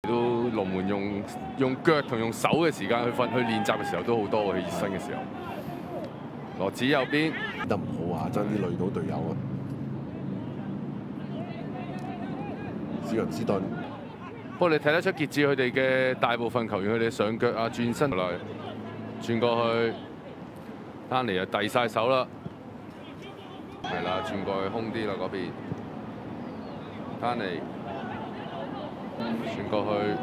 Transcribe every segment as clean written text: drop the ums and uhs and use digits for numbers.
都龍門用腳同用手嘅時間去練習嘅時候都好多嘅，佢熱身嘅時候。羅子右邊得唔好啊，爭啲累到隊友啊！史雲斯頓， 不過你睇得出傑志佢哋嘅大部分球員佢哋上腳啊轉身來轉過去，丹尼就遞晒手啦，係啦，轉過去空啲啦嗰邊，丹尼轉過去，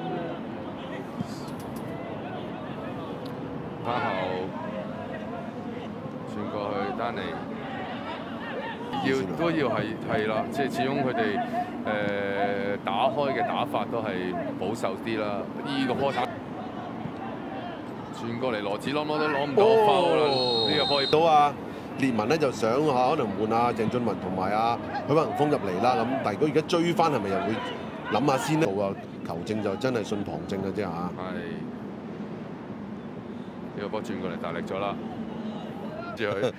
翻後轉過去，丹尼都要係啦，即係始終佢哋打開嘅打法都係保守啲啦。呢個波轉過嚟，羅子攞都攞唔到foul啦。呢個波到啊！列文咧就想嚇可能換阿鄭俊文同埋阿許宏峰入嚟啦。咁但係如果而家追翻，係咪又會諗下先呢？啊，球證就真係信旁證嘅啫嚇。 係呢個波轉過嚟大力咗啦，住佢。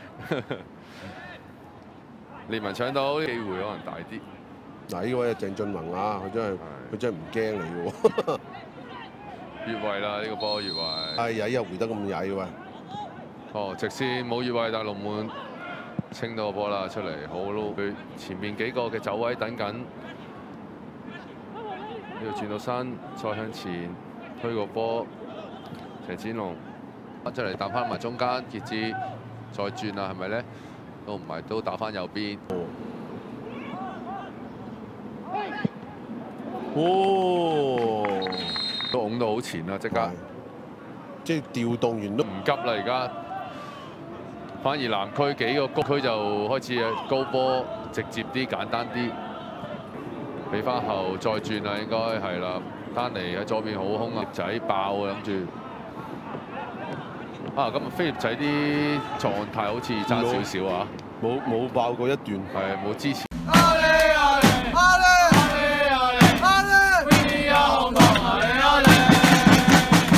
列文搶到機會可能大啲。 嗱，呢位鄭俊宏啊，佢真係唔驚你喎。 越位啦！呢個波越位。 係曳又回得咁曳喂。 哦，直線冇越位，但係龍門清到個波啦出嚟，好咯。佢前面幾個嘅走位等緊，呢度轉到身，再向前推個波，謝展龍出嚟打翻埋中間，傑志再轉啦，係咪咧？都唔係，都打翻右邊。 哦， 都拱到好前啦，即刻。 即係調動完都唔急啦，而家。反而南區幾個谷區就開始高波，直接啲、簡單啲。俾翻後再轉啦，應該係啦。丹尼喺左邊好空啊，仔爆啊，諗住。啊，今日菲臘仔啲狀態好似爭少少啊！ 冇爆過一段， 係冇之前。